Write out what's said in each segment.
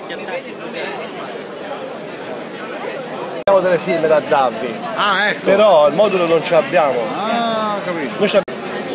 Abbiamo delle firme da darvi. Ah, ecco. Però il modulo non ce l'abbiamo. Ah, capito. Noi ci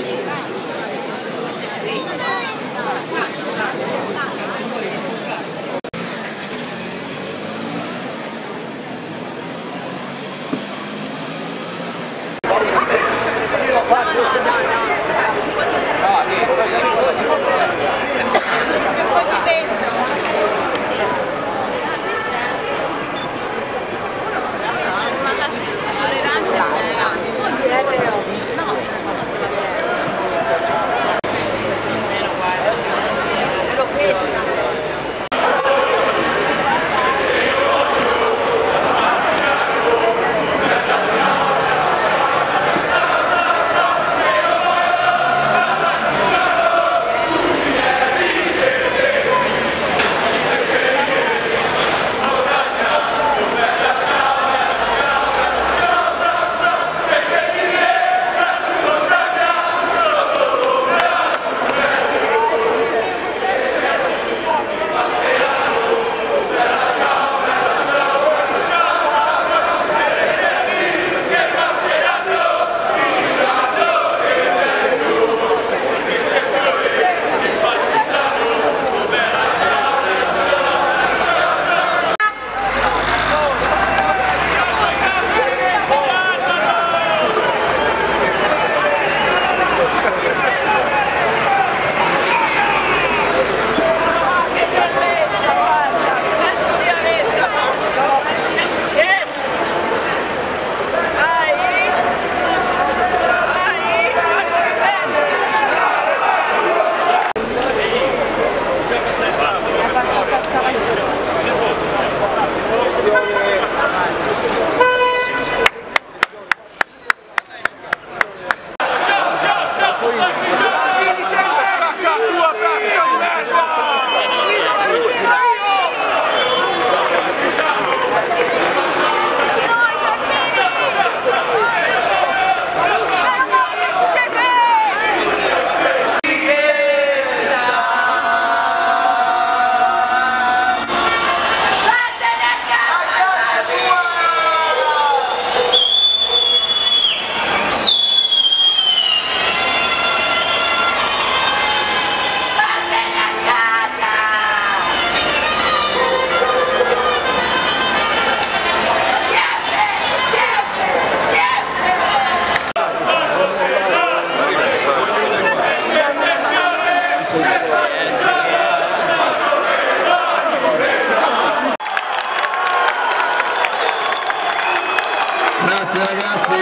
Grazie ragazzi.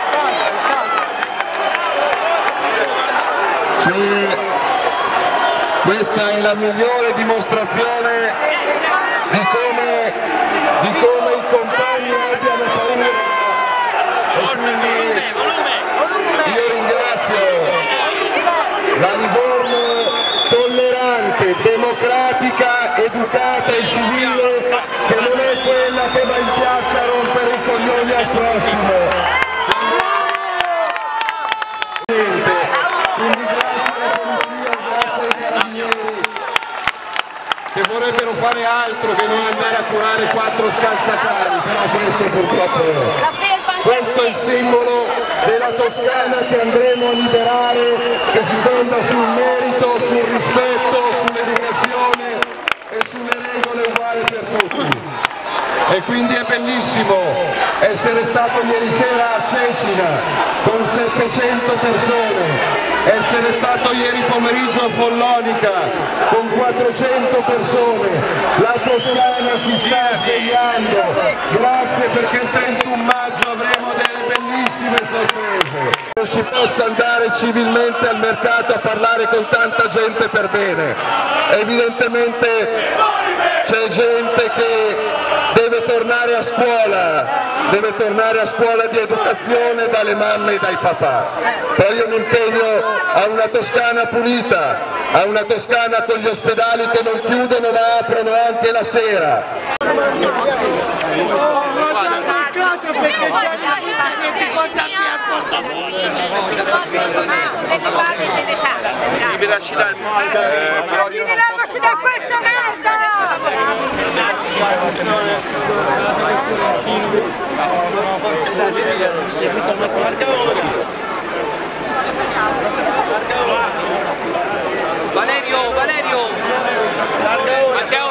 Questa è la migliore dimostrazione di come i compagni abbiano paura. E quindi io ringrazio la Livorno tollerante, democratica, educata e civile, che non è quella che va in piazza a rompere i coglioni al prossimo. Quindi grazie alla polizia, grazie ai carabinieri, che vorrebbero fare altro che non andare a curare 4 scalzacari, però questo purtroppo è. Questo è il simbolo della Toscana che andremo a liberare, che si fonda sul merito, sul rispetto, sull'educazione e sulle regole uguali per tutti. E quindi è bellissimo essere stato ieri sera a Cecina con 700 persone, essere stato ieri pomeriggio a Follonica con 400 persone. La Toscana si sta svegliando, grazie, perché il 31 maggio avremo delle bellissime sorprese. Non si possa andare civilmente al mercato a parlare con tanta gente per bene. Evidentemente c'è gente che deve tornare a scuola di educazione dalle mamme e dai papà. Poi io mi impegno a una Toscana pulita, a una Toscana con gli ospedali che non chiudono ma aprono anche la sera. Perché c'è una che ti porta via il portafoglio. Liberaci dal mondo. Liberaci da questa merda! Valerio!